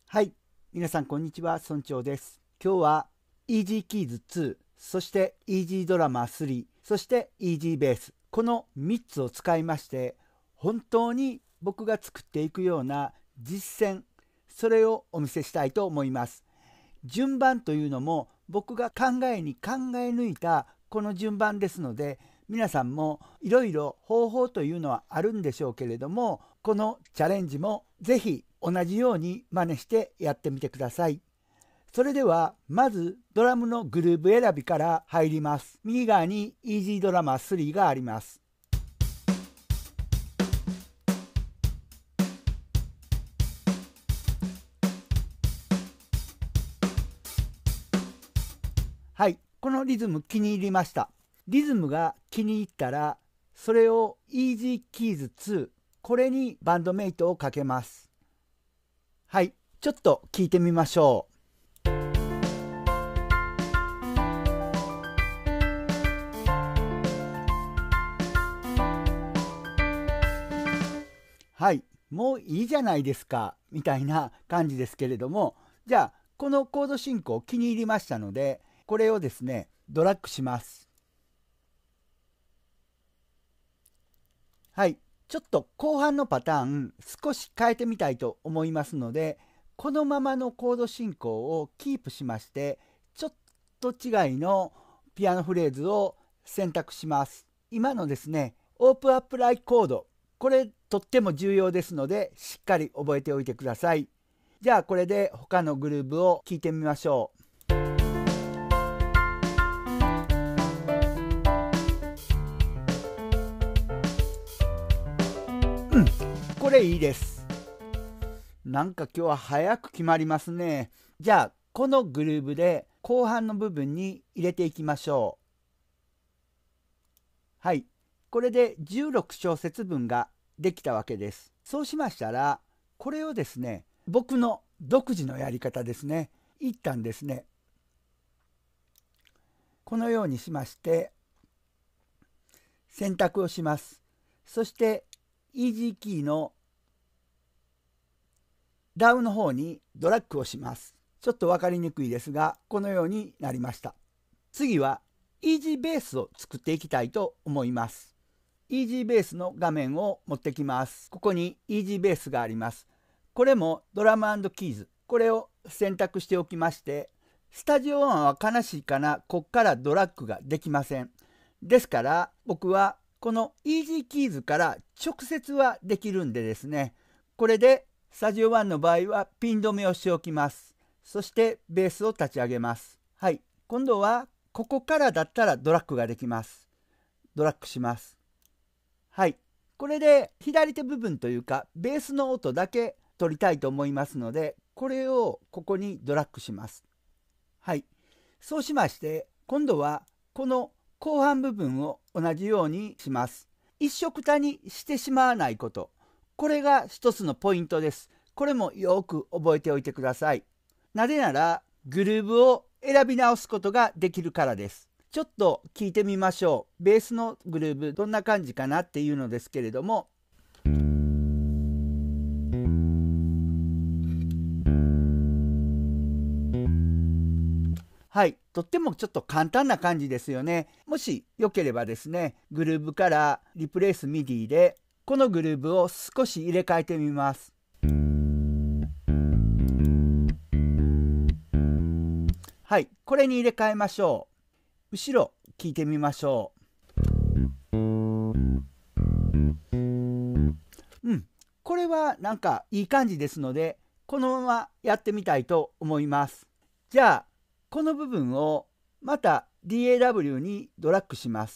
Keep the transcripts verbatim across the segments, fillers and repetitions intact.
はい、皆さんこんにちは、村長です。今日は Easy Keys ツー、そして Easy Drama スリー、そして Easy Bass、このみっつを使いまして、本当に僕が作っていくような実践、それをお見せしたいと思います。順番というのも僕が考えに考え抜いたこの順番ですので、皆さんもいろいろ方法というのはあるんでしょうけれども、このチャレンジもぜひ同じように真似してやってみてください。それではまずドラムのグルーブ選びから入ります。右側に Easy Drama スリーがあります。はい、このリズム気に入りました。リズムが気に入ったら、それを Easy Keys ツー、これにバンドメイトをかけます。はい、ちょっと聞いてみましょう。はい、もういいじゃないですかみたいな感じですけれども、じゃあこのコード進行気に入りましたので、これをですねドラッグします。はい、ちょっと後半のパターン少し変えてみたいと思いますので、このままのコード進行をキープしまして、ちょっと違いのピアノフレーズを選択します。今のですねオープンアップライコード、これとっても重要ですのでしっかり覚えておいてください。じゃあこれで他のグルーブを聴いてみましょう。うん、これいいです。なんか今日は早く決まりますね。じゃあこのグルーブで後半の部分に入れていきましょう。はい、これでじゅうろく小節分ができたわけです。そうしましたら、これをですね、僕の独自のやり方ですね。一旦ですね、このようにしまして、選択をします。そして、イージーキーのダウンの方にドラッグをします。ちょっと分かりにくいですが、このようになりました。次は、イージーベースを作っていきたいと思います。イージーベースの画面を持ってきます。ここにイージーベースがあります。これもドラム&キーズ。これを選択しておきまして、スタジオワンは悲しいかな、こっからドラッグができません。ですから僕はこのイージーキーズから直接はできるんでですね、これでスタジオワンの場合はピン止めをしておきます。そしてベースを立ち上げます。はい、今度はここからだったらドラッグができます。ドラッグします。はい、これで左手部分というかベースの音だけ取りたいと思いますので、これをここにドラッグします。はい、そうしまして今度はこの後半部分を同じようにします。一緒くたにしてしまわないこと、これが一つのポイントです。これもよく覚えておいてください。なぜならグルーブを選び直すことができるからです。ちょっと聞いてみましょう。ベースのグルーブどんな感じかなっていうのですけれども、はい、とってもちょっと簡単な感じですよね。もしよければですね、グルーブからリプレイスミディでこのグルーブを少し入れ替えてみます。はい、これに入れ替えましょう。後ろ聞いてみましょう。うん、これはなんかいい感じですので、このままやってみたいと思います。じゃあこの部分をまた ディーエーダブリュー にドラッグします。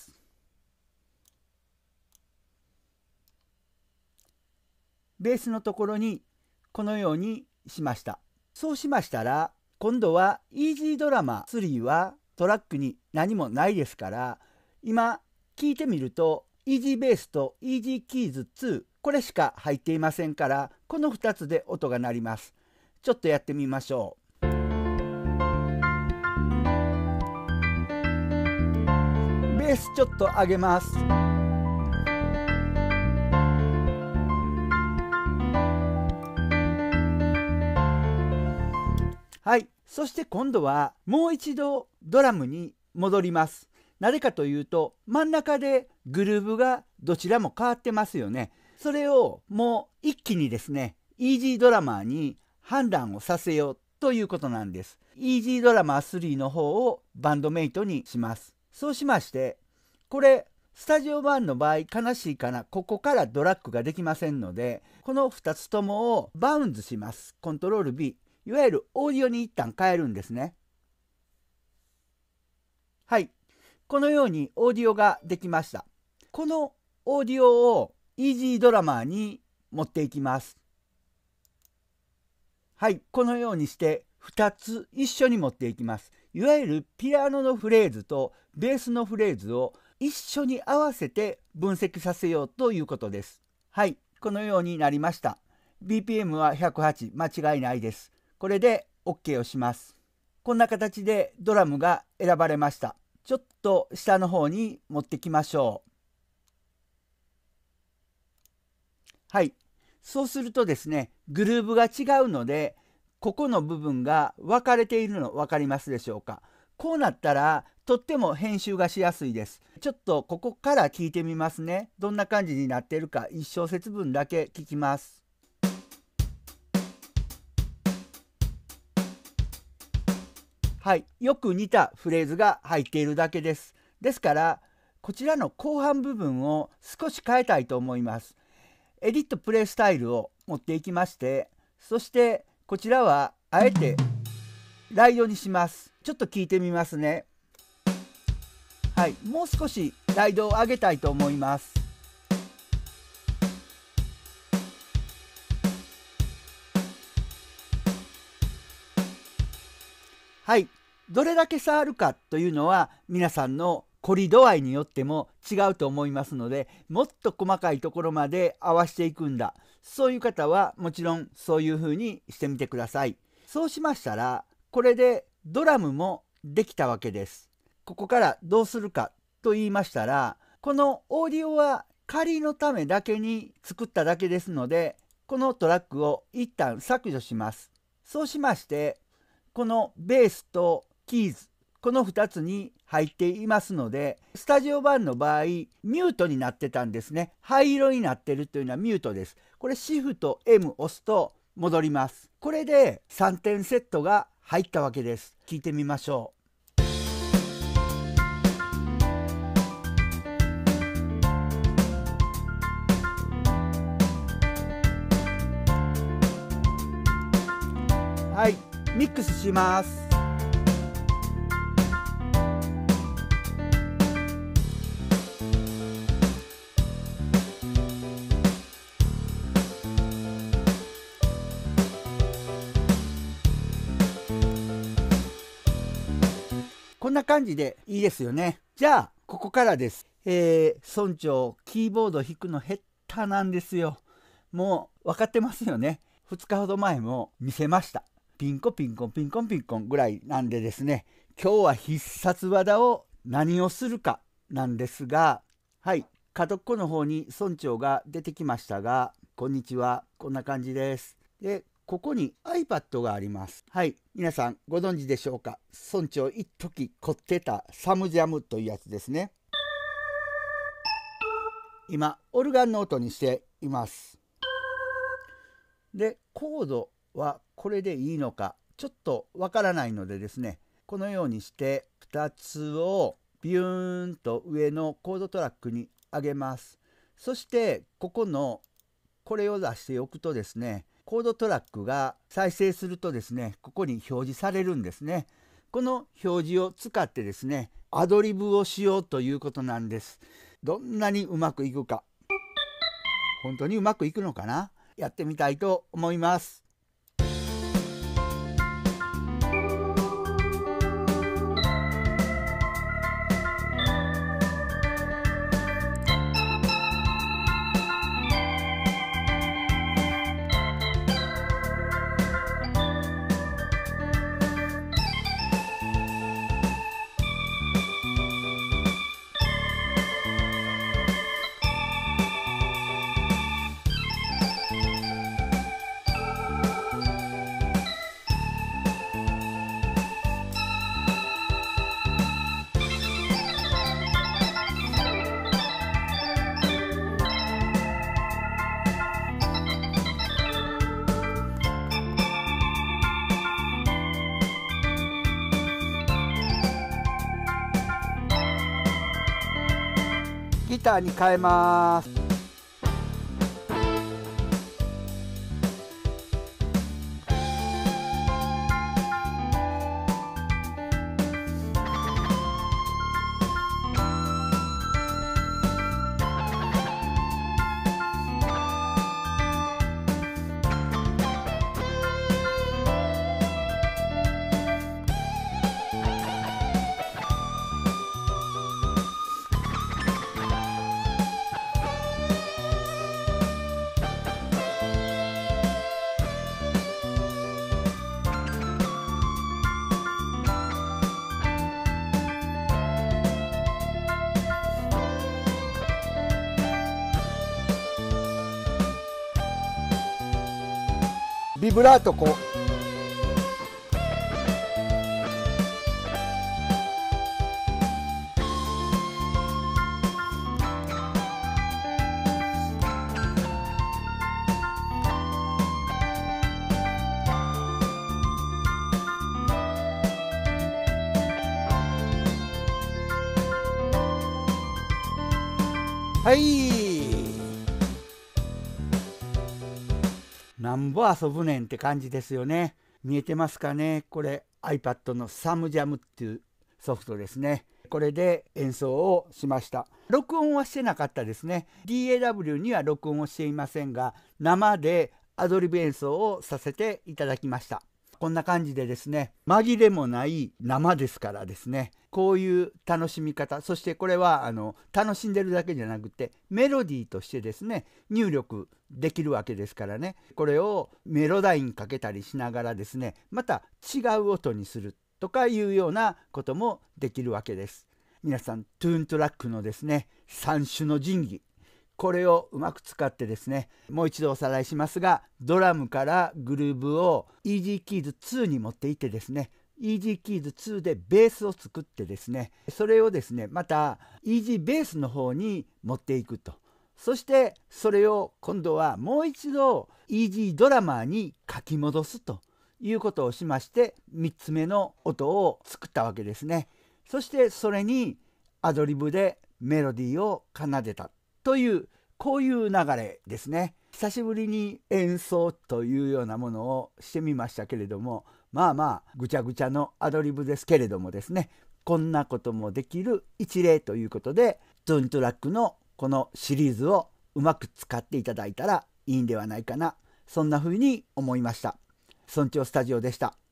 ベースのところにこのようにしました。そうしましたら、今度は Easy Drama スリーはトラックに何もないですから、今聞いてみると Easy Bass と Easy Keys ツー、これしか入っていませんから、このふたつで音が鳴ります。ちょっとやってみましょう。ベースちょっと上げます。 はい、そして今度はもう一度ドラムに戻ります。なぜかというと真ん中でグルーヴがどちらも変わってますよね。それをもう一気にですねイージードラマーに判断をさせようということなんです。イージードラマースリーの方をバンドメイトにします。そうしましてこれスタジオ版の場合悲しいかな、ここからドラッグができませんのでこのふたつともをバウンズします。コントロール ビー、 いわゆるオーディオに一旦変えるんですね。はい、このようにオーディオができました。このオーディオをイージードラマーに持っていきます。はい、このようにしてふたつ一緒に持っていきます。いわゆるピアノのフレーズとベースのフレーズを一緒に合わせて分析させようということです。はい、このようになりました。ビーピーエム はひゃくはち、間違いないです。これで OK をします。こんな形でドラムが選ばれました。ちょっと下の方に持ってきましょう。はい、そうするとですね、グルーヴが違うので、ここの部分が分かれているの分かりますでしょうか。こうなったらとっても編集がしやすいです。ちょっとここから聞いてみますね。どんな感じになっているかいち小節分だけ聞きます。はい、よく似たフレーズが入っているだけです。ですからこちらの後半部分を少し変えたいと思います。エディットプレイスタイルを持っていきまして、そしてこちらはあえてライドにします。ちょっと聞いてみますね。はい、もう少しライドを上げたいと思います。はい、どれだけ触るかというのは皆さんの凝り度合いによっても違うと思いますので、もっと細かいところまで合わせていくんだ、そういう方はもちろんそういうふうにしてみてください。そうしましたらこれでドラムもできたわけです。ここからどうするかと言いましたら、このオーディオは仮のためだけに作っただけですので、このトラックを一旦削除します。そうしましてこのベースとキーズ、このふたつに入っていますので、スタジオ版の場合ミュートになってたんですね。灰色になってるというのはミュートです。これシフト エム 押すと戻ります。これでさんてんセットが入ったわけです。聞いてみましょう。はい、ミックスします。こんな感じでいいですよね。じゃあここからです。えー、村長キーボード弾くの下手なんですよ。もう分かってますよね。ふつかほど前も見せました。ピンコピンコンピンコンピンコンぐらいなんでですね、今日は必殺技を何をするかなんですが、はい、角っこの方に村長が出てきましたが、こんにちは、こんな感じです。でここに iPad があります。はい、皆さんご存知でしょうか。村長一時凝ってたサムジャムというやつですね。今オルガンの音にしています。でコードはこれでいいのかちょっとわからないのでですね、このようにしてふたつをビューンと上のコードトラックに上げます。そしてここのこれを出しておくとですね、コードトラックが再生するとですね、ここに表示されるんですね。この表示を使ってですね、アドリブをしようということなんです。どんなにうまくいくか、本当にうまくいくのかな、やってみたいと思います。 ターに変えます。ビブラートこうはい、なんぼ遊ぶねんって感じですよね。見えてますかね。これ iPad のサムジャムっていうソフトですね。これで演奏をしました。録音はしてなかったですね。 ディーエーダブリュー には録音をしていませんが、生でアドリブ演奏をさせていただきました。こんな感じでですね、紛れもない生ですからですね、こういう楽しみ方、そしてこれはあの楽しんでるだけじゃなくてメロディーとしてですね入力できるわけですからね、これをメロダインかけたりしながらですね、また違う音にするとかいうようなこともできるわけです。皆さんトゥーントラックのですねさん種の神器、これをうまく使ってですね、もう一度おさらいしますが、ドラムからグルーブを イージー キーズツーに持っていってですね、イージー キーズツーでベースを作ってですね、それをですねまたイージーベースの方に持っていくと、そしてそれを今度はもう一度イージードラマーに書き戻すということをしまして、みっつめの音を作ったわけですね。そしてそれにアドリブでメロディーを奏でたという、こういう流れですね。久しぶりに演奏というようなものをしてみましたけれども、まあまあぐちゃぐちゃのアドリブですけれどもですね、こんなこともできる一例ということで、トゥーントラックのこのシリーズをうまく使っていただいたらいいんではないかな、そんな風に思いました。村長スタジオでした。